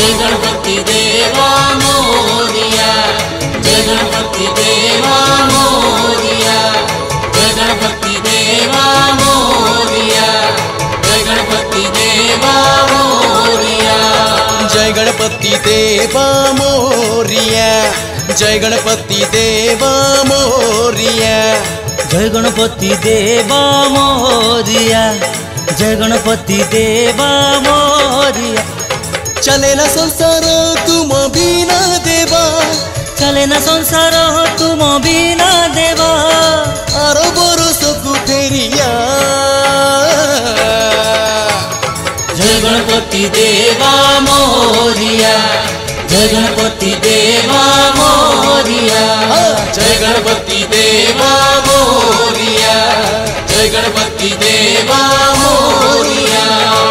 जय गणपति देवा मोरिया, जय गणपति देवा मोरिया, जय गणपति देवा मोरिया, जय गणपति देवा मोरिया। जय गणपति देवा मोरिया, जय गणपति देवा मोरिया, जय गणपति देवा मोरिया, जय गणपति देवा मोरिया। चले ना संसार तुम बिना देवा, चले ना संसार तुम बिना देवा, आरो बरसकु फेरिया। जय गणपति देवा मोरिया, जय गणपति देवा मोरिया, जय गणपति देवा मोरिया, जय गणपति देवा मोरिया।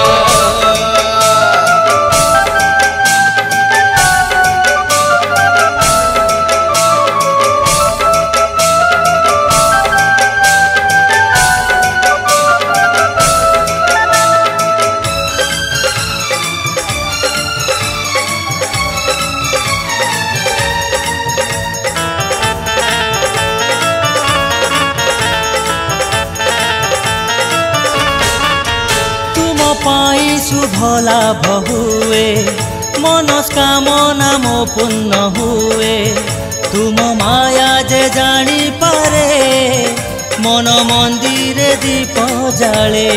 पाई शुभ लाभ हुए, मनस्कामना मो पूर्ण हुए। तुम माया जे जानी पारे, मन मंदिर दीप जाले।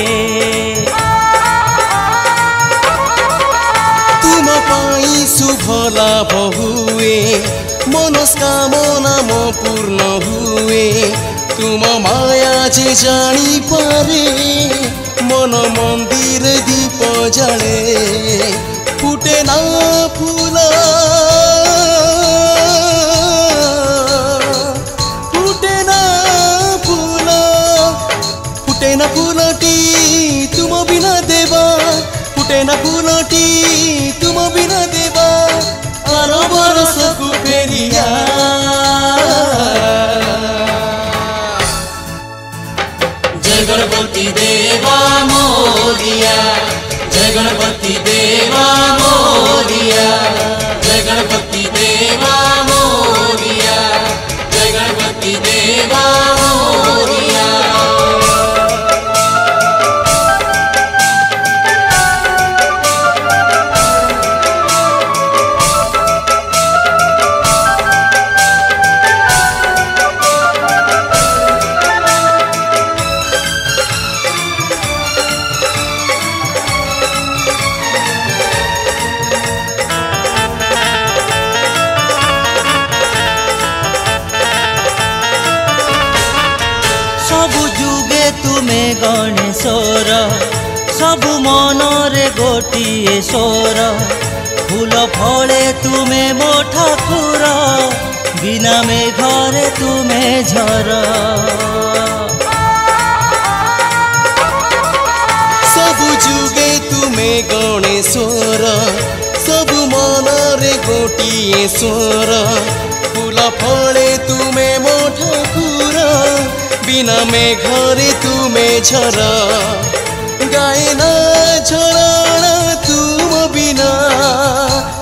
तुम पाई शुभ लाभ हुए, मनस्कामना मो पूर्ण हुए। तुम माया जे जानी पारे, मन मंदिर दीप जले। फुटे ना फूल, फुटे ना फूल, फुटे ना फूलटी तुम बिना देवा, फुटे ना फूलटी तुम बिना देवा, आरो बरसकु फेरिया। जय गणपति देवा मोरिया, जय गणपति देवा मोरिया, जय गणपति देवा मोरिया, जय गणपति देवा मोरिया। सबु जुगे तुमे गणेशर, सबु मनरे गोटिए स्वर। फूल फले तुमे मो ठाकुर, बिना मेघरे तुमे झर। सबु जुगे तुमे गणेशर, सबु मनरे गोटिए स्वर। फूल फले तुमे मो ठाकुर, बिना मेघरे तुमे झर। गाए ना झरण तुम बिना,